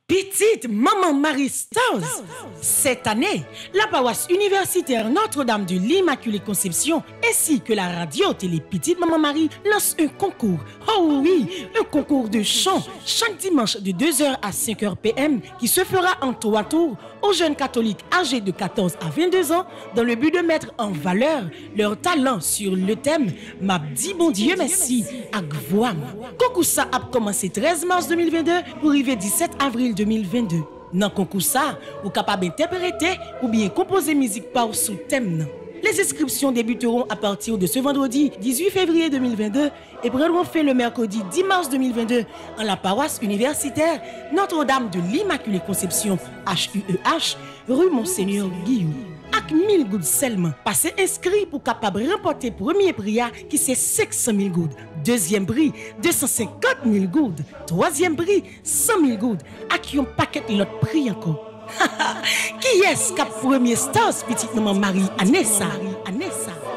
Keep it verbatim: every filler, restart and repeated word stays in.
Petite Maman Marie Stars. Cette année, la paroisse universitaire Notre-Dame de l'Immaculée Conception ainsi que la radio-télé Petite Maman Marie lancent un concours. Oh oui, un concours de chant chaque dimanche de deux heures à cinq heures P M qui se fera en trois tours aux jeunes catholiques âgés de quatorze à vingt-deux ans dans le but de mettre en valeur leur talent sur le thème M'a dit bon Dieu merci à Gvoam. Concours ça a commencé treize mars deux mille vingt-deux pour arriver dix-sept avril deux mille vingt-deux. Dans le concours ça, vous êtes capable d'interpréter ou bien composer musique par sous thème. Les inscriptions débuteront à partir de ce vendredi dix-huit février deux mille vingt-deux et prendront fin le mercredi dix mars deux mille vingt-deux en la paroisse universitaire Notre-Dame de l'Immaculée Conception H U E H, rue Monseigneur Guillaume. Avec mille gouttes seulement, passez inscrit pour capable remporter premier prix qui c'est cinq cent mille gouttes, deuxième prix deux cent cinquante mille gouttes, troisième prix cent mille gouttes, avec un paquet de l'autre prix encore. Qui est-ce qui a premier stars petite maman Marie Anessa? Anessa.